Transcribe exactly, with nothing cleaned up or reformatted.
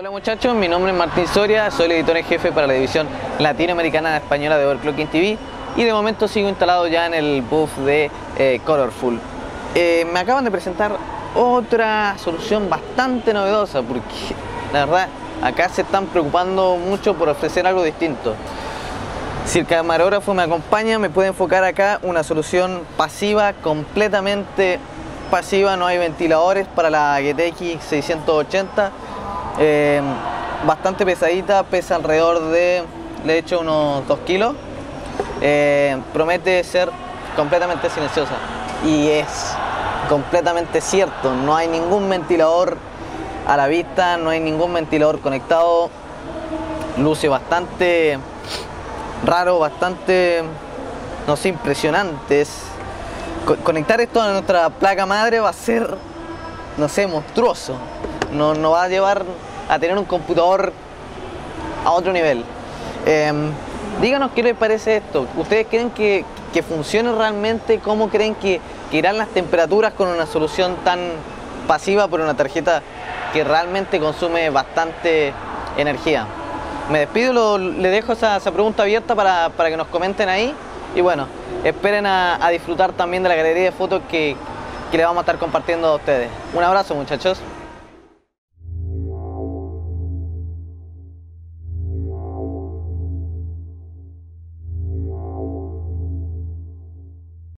Hola muchachos, mi nombre es Martín Soria, soy el editor en jefe para la división latinoamericana española de Overclocking T V y de momento sigo instalado ya en el booth de eh, Colorful. Eh, me acaban de presentar otra solución bastante novedosa porque la verdad acá se están preocupando mucho por ofrecer algo distinto. Si el camarógrafo me acompaña, me puede enfocar acá una solución pasiva, completamente pasiva, no hay ventiladores para la G T X seiscientos ochenta. Eh, bastante pesadita, pesa alrededor de, le he hecho unos dos kilos. Eh, promete ser completamente silenciosa y es completamente cierto, no hay ningún ventilador a la vista, no hay ningún ventilador conectado, luce bastante raro, bastante, no sé, impresionante. Es, co conectar esto a nuestra placa madre va a ser, no sé, monstruoso. Nos no va a llevar a tener un computador a otro nivel. Eh, díganos qué les parece esto. ¿Ustedes creen que, que funcione realmente? ¿Cómo creen que, que irán las temperaturas con una solución tan pasiva por una tarjeta que realmente consume bastante energía? Me despido, lo, le dejo esa, esa pregunta abierta para, para que nos comenten ahí. Y bueno, esperen a, a disfrutar también de la galería de fotos que, que le vamos a estar compartiendo a ustedes. Un abrazo, muchachos.